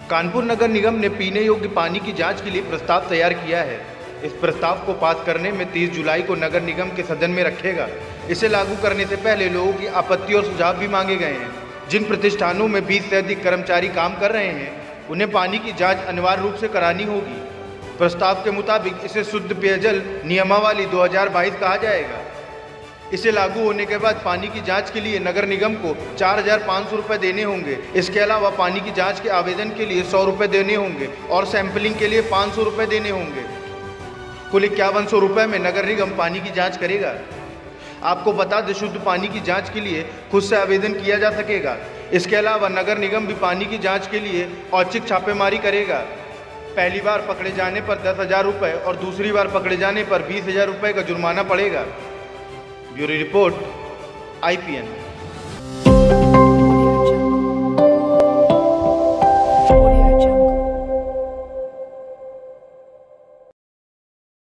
कानपुर नगर निगम ने पीने योग्य पानी की जांच के लिए प्रस्ताव तैयार किया है। इस प्रस्ताव को पास करने में 30 जुलाई को नगर निगम के सदन में रखेगा। इसे लागू करने से पहले लोगों की आपत्ति और सुझाव भी मांगे गए हैं। जिन प्रतिष्ठानों में 20 से अधिक कर्मचारी काम कर रहे हैं उन्हें पानी की जांच अनिवार्य रूप से करानी होगी। प्रस्ताव के मुताबिक इसे शुद्ध पेयजल नियमावली 2022 कहा जाएगा। इसे लागू होने के बाद पानी की जांच के लिए नगर निगम को 4,500 रुपये देने होंगे। इसके अलावा पानी की जांच के आवेदन के लिए 100 रुपये देने होंगे और सैंपलिंग के लिए 500 रुपये देने होंगे। कुल 5100 रुपये में नगर निगम पानी की जांच करेगा। आपको बता दें, शुद्ध पानी की जांच के लिए खुद से आवेदन किया जा सकेगा। इसके अलावा नगर निगम भी पानी की जाँच के लिए औचक छापेमारी करेगा। पहली बार पकड़े जाने पर 10,000 रुपये और दूसरी बार पकड़े जाने पर 20,000 रुपये का जुर्माना पड़ेगा। Bureau report IPN।